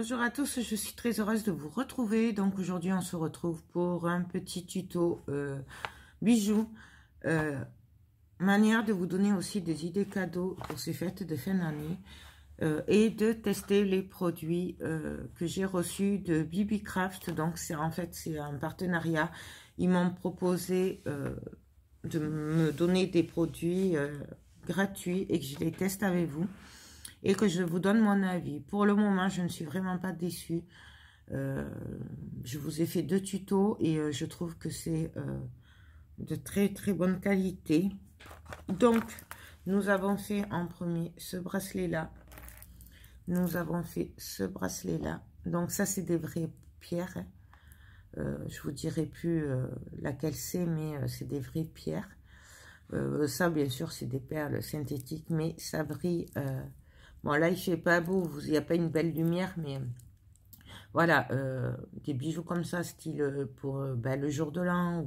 Bonjour à tous, je suis très heureuse de vous retrouver. Donc aujourd'hui on se retrouve pour un petit tuto bijoux. Manière de vous donner aussi des idées cadeaux pour ces fêtes de fin d'année. Et de tester les produits que j'ai reçus de BBcraft. Donc c'est un partenariat. Ils m'ont proposé de me donner des produits gratuits et que je les teste avec vous. Et que je vous donne mon avis. Pour le moment, je ne suis vraiment pas déçue. Je vous ai fait 2 tutos et je trouve que c'est de très très bonne qualité. Donc, nous avons fait en premier ce bracelet-là. Nous avons fait ce bracelet-là. Donc ça, c'est des vraies pierres. Je vous dirai plus laquelle c'est, mais c'est des vraies pierres. Ça, bien sûr, c'est des perles synthétiques, mais ça brille... Bon, là, il fait pas beau, il n'y a pas une belle lumière, mais voilà, des bijoux comme ça, style pour le jour de l'an ou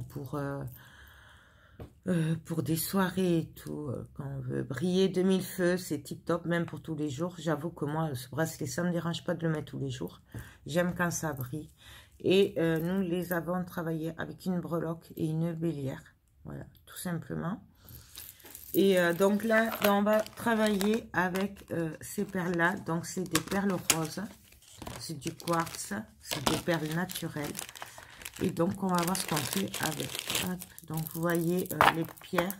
pour des soirées et tout, quand on veut briller de mille feux, c'est tip top, même pour tous les jours. J'avoue que moi, ce bracelet, ça ne me dérange pas de le mettre tous les jours. J'aime quand ça brille. Et nous les avons travaillés avec une breloque et une bélière, voilà, tout simplement. Et donc là, on va travailler avec ces perles-là. Donc, c'est des perles roses. C'est du quartz. C'est des perles naturelles. Et donc, on va voir ce qu'on fait avec. Hop. Donc, vous voyez, les pierres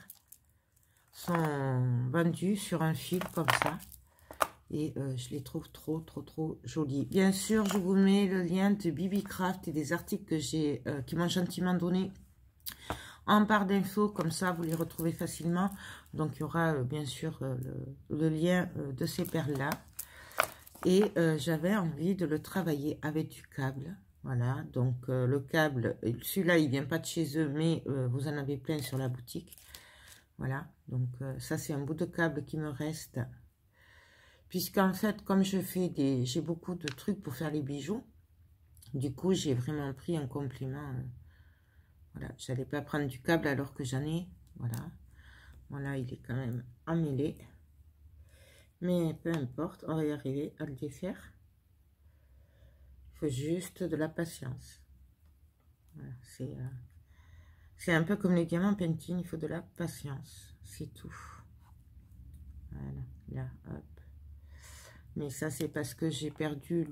sont vendues sur un fil comme ça. Et je les trouve trop jolies. Bien sûr, je vous mets le lien de BBcraft et des articles que j'ai, qui m'ont gentiment donné en barre d'infos, comme ça vous les retrouvez facilement. Donc il y aura bien sûr le lien de ces perles là. Et j'avais envie de le travailler avec du câble. Voilà, donc le câble, celui-là il vient pas de chez eux, mais vous en avez plein sur la boutique. Voilà, donc ça c'est un bout de câble qui me reste. Puisqu'en fait, comme j'ai beaucoup de trucs pour faire les bijoux, du coup j'ai vraiment pris un complément. Voilà, j'allais pas prendre du câble alors que j'en ai. Voilà. Voilà, il est quand même emmêlé. Mais peu importe, on va y arriver à le défaire. Il faut juste de la patience. Voilà, c'est un peu comme les diamants painting, il faut de la patience. C'est tout. Voilà, là, hop. Mais ça, c'est parce que j'ai perdu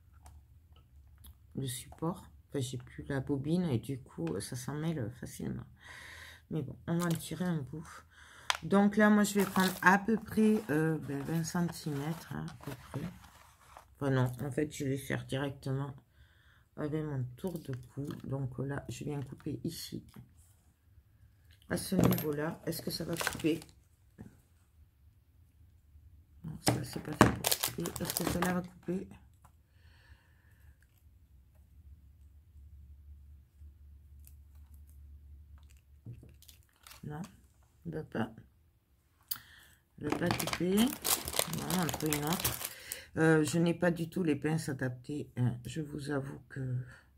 le support. Enfin, j'ai plus la bobine et du coup, ça s'en mêle facilement. Mais bon, on va en tirer un bout. Donc là, moi, je vais prendre à peu près 20 cm, hein, à peu près. Enfin non, en fait, je vais faire directement avec mon tour de cou. Donc là, je viens couper ici, à ce niveau-là. Est-ce que ça va couper? Non, ça, c'est pas fait pour couper. Est-ce que cela va couper? Non, il ne va pas. Il ne va pas couper. Non, un peu une autre. Je n'ai pas du tout les pinces adaptées. Hein. Je vous avoue que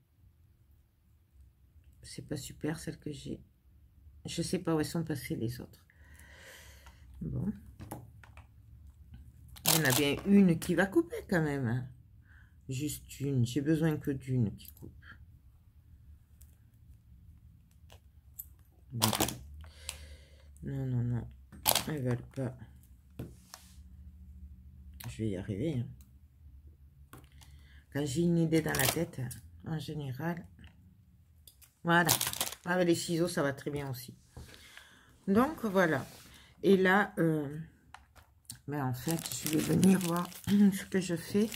c'est pas super celle que j'ai. Je sais pas où elles sont passées les autres. Bon. Il y en a bien une qui va couper quand même. Hein. Juste une. J'ai besoin que d'une qui coupe. Bon. Non. Elles veulent pas. Je vais y arriver. Hein. Quand j'ai une idée dans la tête, en général. Voilà. Avec les ciseaux, ça va très bien aussi. Donc, voilà. Et là, en fait, je vais venir voir ce que je fais.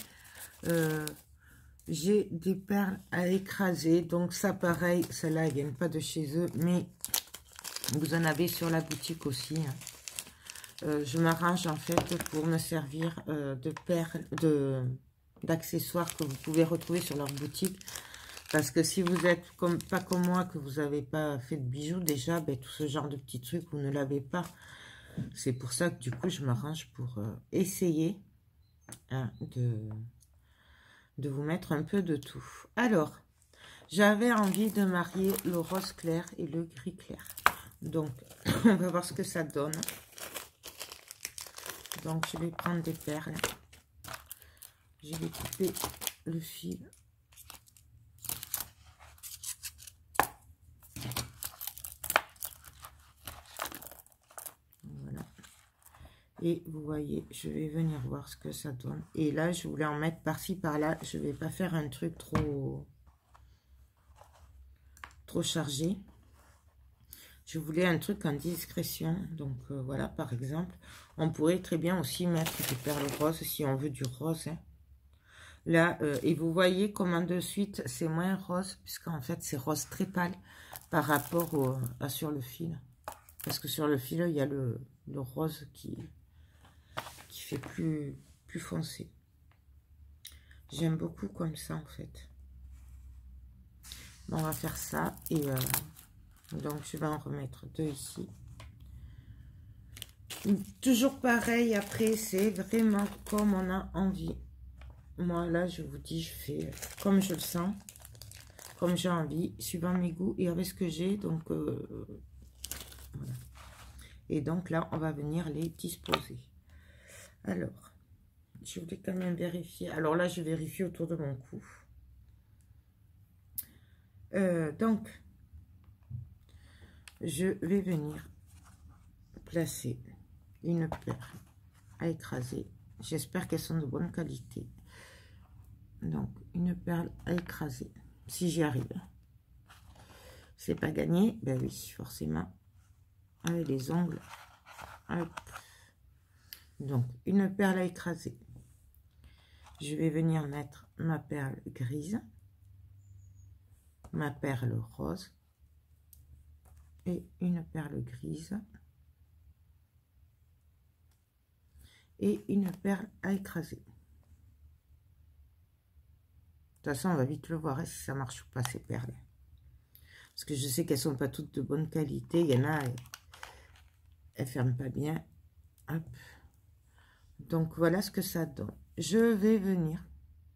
J'ai des perles à écraser. Donc, ça, pareil, celles-là, elles viennent pas de chez eux. Mais vous en avez sur la boutique aussi. Hein. Je m'arrange, en fait, pour me servir de perles, d'accessoires que vous pouvez retrouver sur leur boutique. Parce que si vous êtes pas comme moi, que vous n'avez pas fait de bijoux, déjà, tout ce genre de petits trucs, vous ne l'avez pas. C'est pour ça que du coup, je m'arrange pour essayer hein, de vous mettre un peu de tout. Alors, j'avais envie de marier le rose clair et le gris clair. Donc, on va voir ce que ça donne. Donc, je vais prendre des perles. Je vais couper le fil. Voilà. Et vous voyez, je vais venir voir ce que ça donne. Et là, je voulais en mettre par-ci, par-là. Je vais pas faire un truc trop chargé. Je voulais un truc en discrétion. Donc, voilà, par exemple. On pourrait très bien aussi mettre des perles roses si on veut du rose. Hein. Là, et vous voyez comment de suite, c'est moins rose. Puisqu'en fait, c'est rose très pâle par rapport à sur le fil. Parce que sur le fil, il y a le rose qui fait plus foncé. J'aime beaucoup comme ça, en fait. Bon, on va faire ça. Et donc, je vais en remettre 2 ici. Toujours pareil, après, c'est vraiment comme on a envie. Moi, là, je vous dis, je fais comme je le sens, comme j'ai envie, suivant mes goûts et avec ce que j'ai. Donc, voilà. Et donc, là, on va venir les disposer. Alors, je voulais quand même vérifier. Alors là, je vérifie autour de mon cou. Donc, je vais venir placer une perle à écraser. J'espère qu'elles sont de bonne qualité. Donc, une perle à écraser, si j'y arrive. C'est pas gagné, ben oui, forcément. Avec les ongles. Hop. Donc, une perle à écraser. Je vais venir mettre ma perle grise, ma perle rose et une perle grise et une perle à écraser. De toute façon, on va vite le voir hein, si ça marche ou pas ces perles. Parce que je sais qu'elles sont pas toutes de bonne qualité. Il y en a, elles ferment pas bien. Hop. Donc voilà ce que ça donne. Je vais venir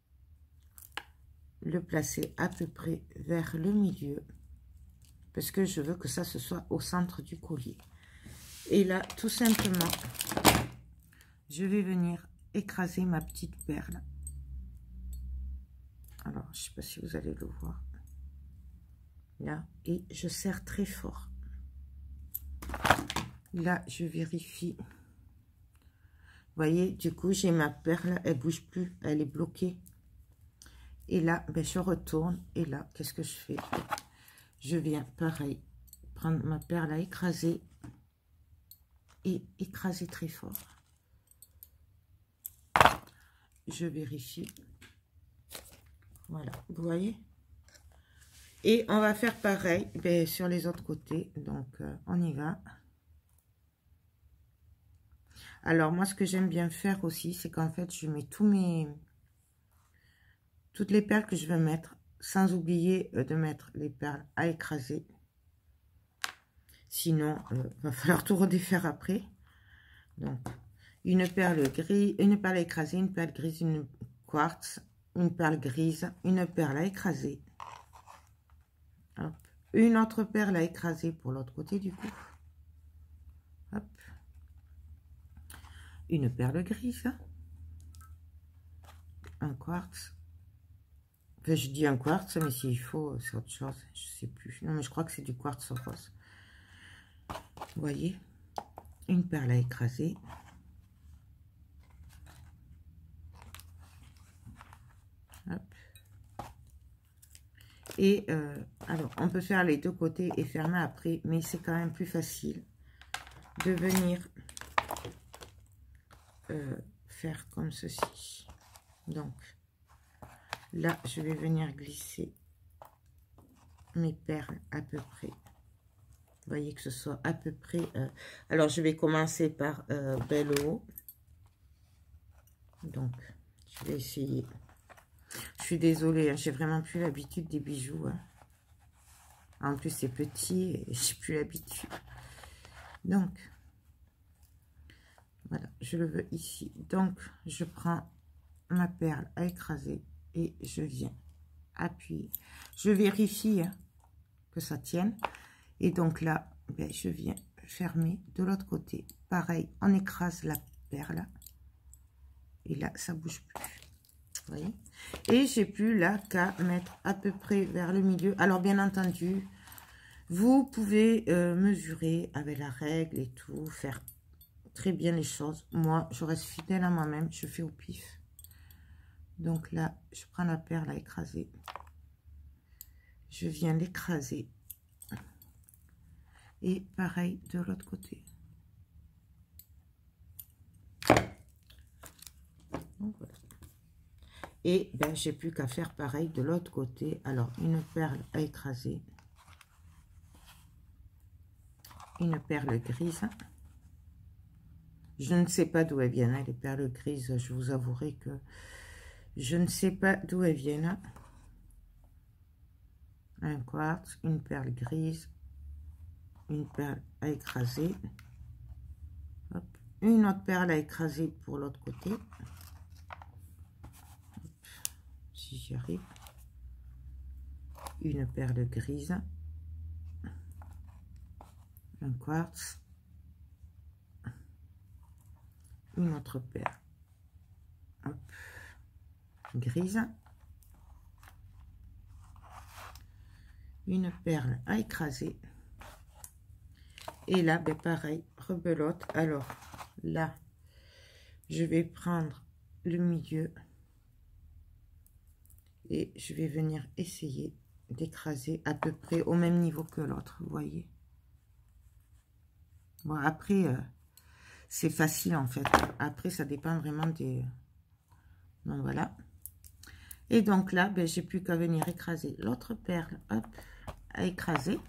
le placer à peu près vers le milieu. Parce que je veux que ça se soit au centre du collier. Et là, tout simplement, je vais venir écraser ma petite perle. Alors, je ne sais pas si vous allez le voir. Là, et je serre très fort. Là, je vérifie. Vous voyez, du coup, j'ai ma perle, elle bouge plus, elle est bloquée. Et là, ben, je retourne. Et là, qu'est-ce que je fais? Je viens, pareil, prendre ma perle à écraser et écraser très fort. Je vérifie. Voilà, vous voyez? Et on va faire pareil ben, sur les autres côtés. Donc, on y va. Alors, moi, ce que j'aime bien faire aussi, c'est qu'en fait, je mets toutes les perles que je veux mettre, sans oublier de mettre les perles à écraser. Sinon, va falloir tout redéfaire après. Donc, une perle grise, une perle à écraser, une perle grise, une quartz, une perle grise, une perle à écraser. Hop. Une autre perle à écraser pour l'autre côté du coup. Hop. Une perle grise. Un quartz. Enfin, je dis un quartz, mais s'il faut, c'est autre chose. Je sais plus. Non, mais je crois que c'est du quartz rose. Vous voyez? Une perle à écraser. Hop. Et alors, on peut faire les deux côtés et fermer après, mais c'est quand même plus facile de venir faire comme ceci. Donc, là, je vais venir glisser mes perles à peu près. Vous voyez que ce soit à peu près... alors, je vais commencer par le haut. Donc, je vais essayer... Je suis désolée, hein, j'ai vraiment plus l'habitude des bijoux. Hein. En plus, c'est petit et j'ai plus l'habitude. Donc, voilà, je le veux ici. Donc, je prends ma perle à écraser et je viens appuyer. Je vérifie hein, que ça tienne. Et donc là, ben, je viens fermer de l'autre côté. Pareil, on écrase la perle. Et là, ça bouge plus. voyez. Et j'ai plus là qu'à mettre à peu près vers le milieu. Alors bien entendu, vous pouvez mesurer avec la règle et tout, faire très bien les choses. Moi, je reste fidèle à moi-même, je fais au pif. Donc là, je prends la perle à écraser. Je viens l'écraser. Et pareil de l'autre côté. Donc, voilà. Et ben, j'ai plus qu'à faire pareil de l'autre côté. Alors, une perle à écraser. Une perle grise. Je ne sais pas d'où elles viennent, hein, les perles grises. Je vous avouerai que je ne sais pas d'où elles viennent. Un quartz, une perle grise, une perle à écraser. Hop. Une autre perle à écraser pour l'autre côté. Hop. Si j'y arrive. Une perle grise. Un quartz. Une autre perle. Hop. Grise. Une perle à écraser. Et là, ben pareil, rebelote. Alors, là, je vais prendre le milieu. Et je vais venir essayer d'écraser à peu près au même niveau que l'autre, vous voyez. Bon, après, c'est facile en fait. Après, ça dépend vraiment des... Donc, voilà. Et donc là, ben, j'ai plus qu'à venir écraser l'autre perle, hop, à écraser.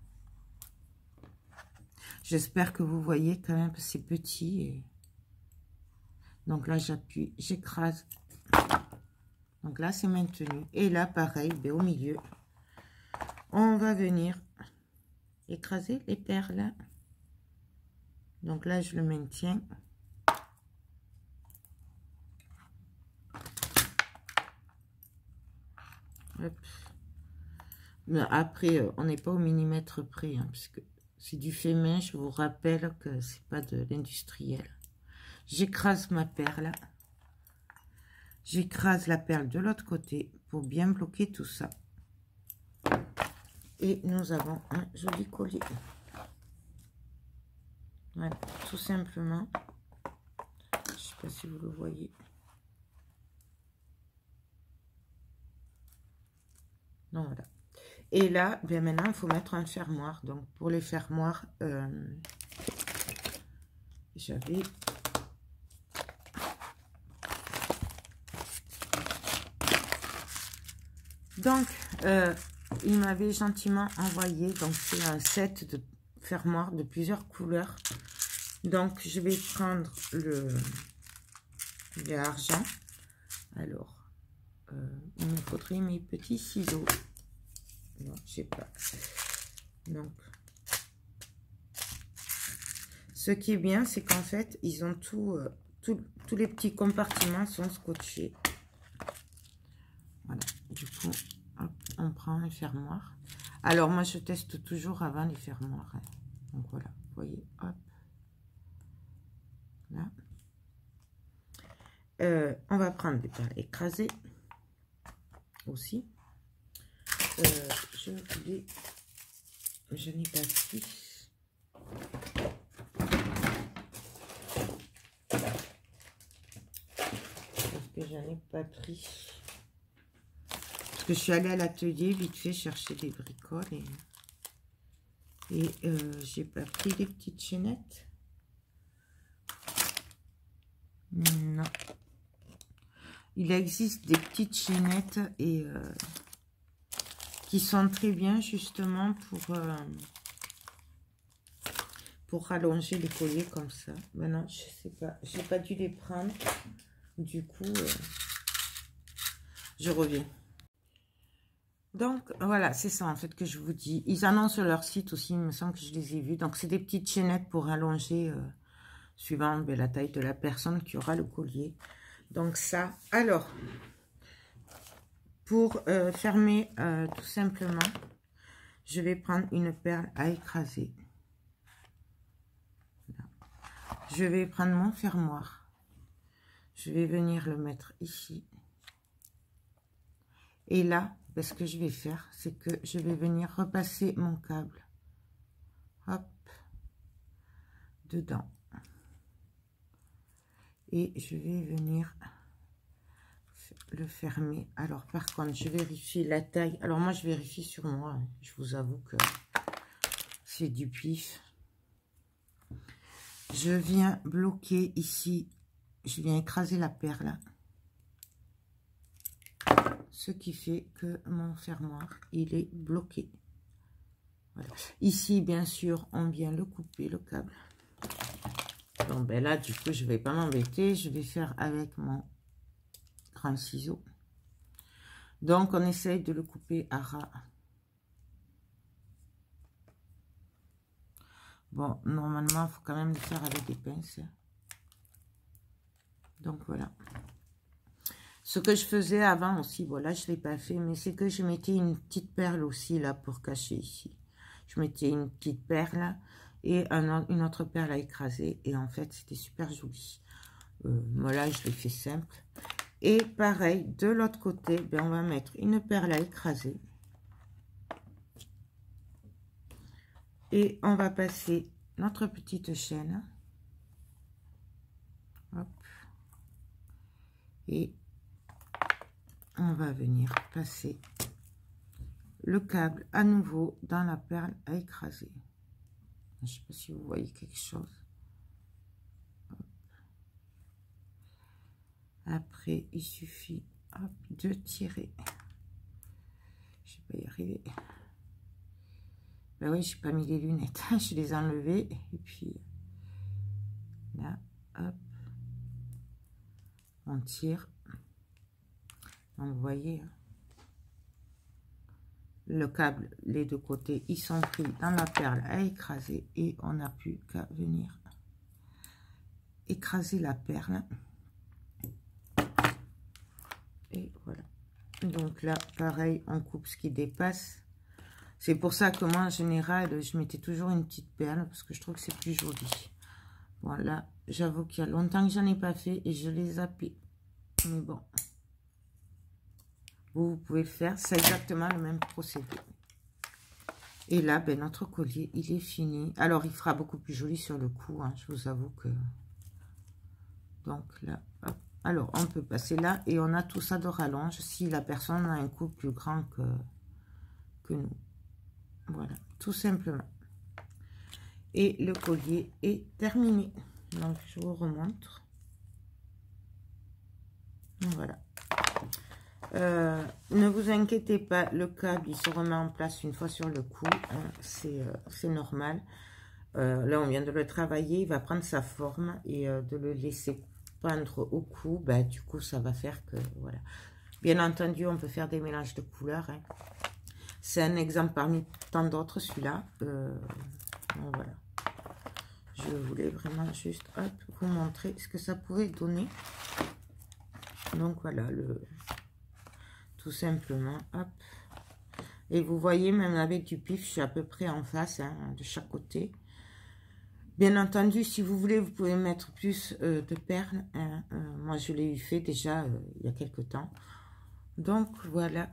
J'espère que vous voyez quand même que c'est petit. Et... donc là, j'appuie, j'écrase. Donc là, c'est maintenu. Et là, pareil, ben, au milieu, on va venir écraser les perles. Donc là, je le maintiens. Hop. Mais après, on n'est pas au millimètre près, hein, puisque c'est du fait main. Je vous rappelle que c'est pas de l'industriel. J'écrase ma perle. J'écrase la perle de l'autre côté pour bien bloquer tout ça. Et nous avons un joli collier. Voilà, tout simplement. Je ne sais pas si vous le voyez. Donc voilà. Et là, bien maintenant, il faut mettre un fermoir. Donc pour les fermoirs, j'avais... donc, il m'avait gentiment envoyé, donc c'est un set de fermoirs de plusieurs couleurs. Donc, je vais prendre l'argent. Alors, il me faudrait mes petits ciseaux. Non, je sais pas. Donc, ce qui est bien, c'est qu'en fait, ils ont tous les petits compartiments sont scotchés. Voilà, du coup, hop, on prend un fermoir. Alors, moi, je teste toujours avant les fermoirs. Hein. Donc, voilà, vous voyez, hop. Là. On va prendre des perles écrasées aussi. Je voulais, je n'ai pas pris. Parce que je n'ai pas pris. Parce que je suis allée à l'atelier vite fait chercher des bricoles et j'ai pas pris les petites chaînettes. Non. Il existe des petites chaînettes et qui sont très bien justement pour rallonger les colliers comme ça. Maintenant, je sais pas, j'ai pas dû les prendre. Du coup, je reviens. Donc, voilà, c'est ça en fait que je vous dis. Ils annoncent sur leur site aussi, il me semble que je les ai vus. Donc, c'est des petites chaînettes pour allonger, suivant la taille de la personne qui aura le collier. Donc, ça. Alors, pour fermer tout simplement, je vais prendre une perle à écraser. Voilà. Je vais prendre mon fermoir. Je vais venir le mettre ici. Et là, ben, ce que je vais faire, c'est que je vais venir repasser mon câble. Hop. Dedans. Et je vais venir le fermer. Alors, par contre, je vérifie la taille. Alors, moi, je vérifie sur moi. Hein. Je vous avoue que c'est du pif. Je viens bloquer ici. Je viens écraser la perle. Ce qui fait que mon fermoir, il est bloqué. Voilà. Ici, bien sûr, on vient le couper, le câble. Donc, ben là, du coup, je vais pas m'embêter. Je vais faire avec mon grand ciseau. Donc, on essaye de le couper à ras. Bon, normalement, il faut quand même le faire avec des pinces. Donc, voilà. Ce que je faisais avant aussi, voilà, je ne l'ai pas fait, mais c'est que je mettais une petite perle aussi, là, pour cacher ici. Je mettais une petite perle et une autre perle à écraser. Et en fait, c'était super joli. Voilà, je l'ai fait simple. Et pareil, de l'autre côté, ben, on va mettre une perle à écraser. Et on va passer notre petite chaîne. Hop. Et on va venir passer le câble à nouveau dans la perle à écraser. Je ne sais pas si vous voyez quelque chose. Hop. Après, il suffit hop, de tirer. Je ne vais pas y arriver. Ben oui, je n'ai pas mis les lunettes. Je les ai enlevées. Et puis, là, hop. On tire. Donc, vous voyez, le câble, les deux côtés, ils sont pris dans la perle à écraser. Et on n'a plus qu'à venir écraser la perle. Et voilà. Donc là, pareil, on coupe ce qui dépasse. C'est pour ça que moi, en général, je mettais toujours une petite perle, parce que je trouve que c'est plus joli. Voilà, j'avoue qu'il y a longtemps que j'en ai pas fait, et je l'ai zappé. Mais bon. Vous pouvez le faire, c'est exactement le même procédé. Et là, ben, notre collier, il est fini. Alors, il fera beaucoup plus joli sur le cou, hein, je vous avoue que... Donc là, hop. Alors, on peut passer là, et on a tout ça de rallonge, si la personne a un cou plus grand que nous. Voilà, tout simplement. Et le collier est terminé. Donc, je vous remontre. Voilà. Ne vous inquiétez pas, le câble, il se remet en place une fois sur le cou. Hein, c'est normal. Là, on vient de le travailler. Il va prendre sa forme et de le laisser prendre au cou. Bah, du coup, ça va faire que... Voilà. Bien entendu, on peut faire des mélanges de couleurs. Hein. C'est un exemple parmi tant d'autres, celui-là. Voilà. Je voulais vraiment juste hop, vous montrer ce que ça pouvait donner. Donc, voilà, tout simplement, hop. Et vous voyez, même avec du pif, je suis à peu près en face, hein, de chaque côté. Bien entendu, si vous voulez, vous pouvez mettre plus de perles. Hein. Moi, je l'ai eu fait déjà il y a quelques temps. Donc, voilà.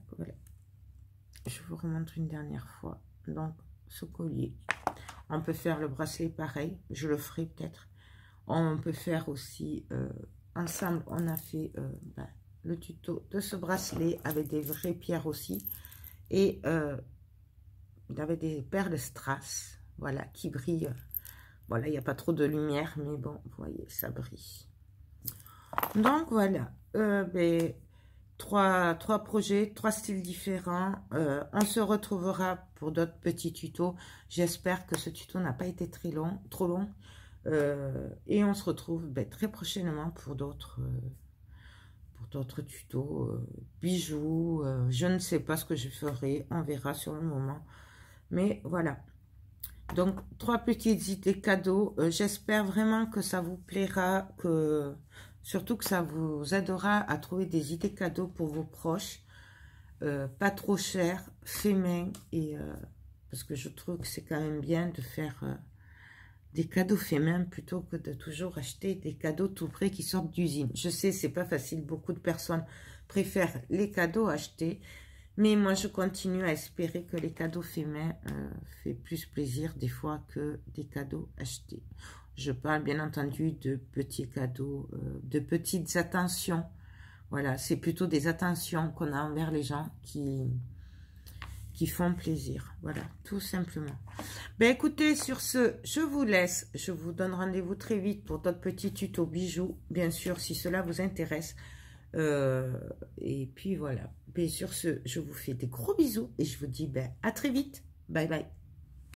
Je vous remontre une dernière fois. Donc, ce collier. On peut faire le bracelet pareil. Je le ferai peut-être. On peut faire aussi... ensemble, on a fait le tuto de ce bracelet avec des vraies pierres aussi. Et il avait des perles strass. Voilà, qui brillent. Voilà, il n'y a pas trop de lumière. Mais bon, vous voyez, ça brille. Donc, voilà. Trois projets, 3 styles différents. On se retrouvera pour d'autres petits tutos. J'espère que ce tuto n'a pas été trop long. Et on se retrouve très prochainement pour d'autres tutos, bijoux. Je ne sais pas ce que je ferai. On verra sur le moment. Mais voilà. Donc, 3 petites idées cadeaux. J'espère vraiment que ça vous plaira, surtout que ça vous aidera à trouver des idées cadeaux pour vos proches. Pas trop cher, fait main. Et, parce que je trouve que c'est quand même bien de faire des cadeaux faits main plutôt que de toujours acheter des cadeaux tout prêts qui sortent d'usine. Je sais, c'est pas facile. Beaucoup de personnes préfèrent les cadeaux achetés. Mais moi, je continue à espérer que les cadeaux faits main fait plus plaisir des fois que des cadeaux achetés. Je parle bien entendu de petits cadeaux, de petites attentions. Voilà, c'est plutôt des attentions qu'on a envers les gens qui font plaisir. Voilà, tout simplement. Ben écoutez, sur ce, je vous laisse. Je vous donne rendez-vous très vite pour d'autres petits tutos bijoux, bien sûr, si cela vous intéresse. Et puis voilà. Ben sur ce, je vous fais des gros bisous et je vous dis ben, à très vite. Bye bye.